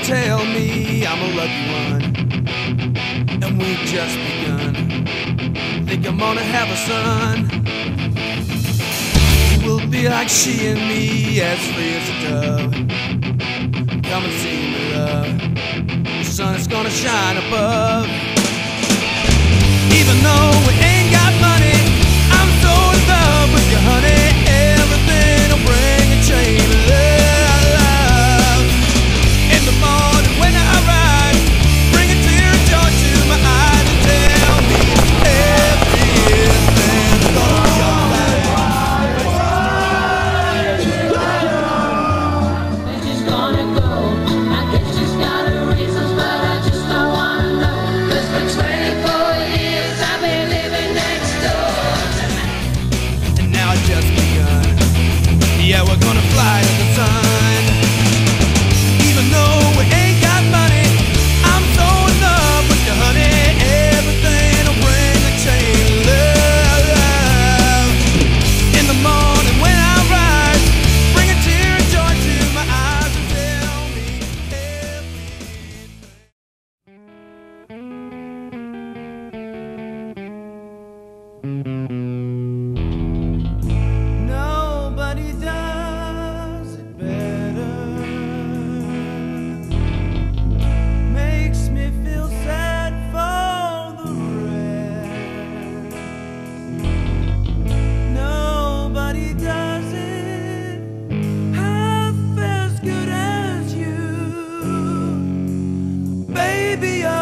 and tell me I'm a lucky one, and we've just begun. Think I'm gonna have a son. We'll be like she and me, as free as a dove. Come and see me, love. The sun is gonna shine above. Even though we ain't got money, I'm so in love with you, honey. Everything will bring a chain of love. In the morning when I rise, bring a tear of joy to my eyes and tell me everything's gonna be alright. She's gonna go. I guess she's got her reasons, but I just don't wanna know. 'Cause for 24 years I've been living next door. And now it's just begun. Yeah, we're gonna fly to the sun. Even though we ain't got money, I'm so in love with you, honey. Everything will bring a chain of love. In the morning when I rise, bring a tear of joy to my eyes and tell me nobody does it better. Makes me feel sad for the rest. Nobody does it half as good as you. Baby,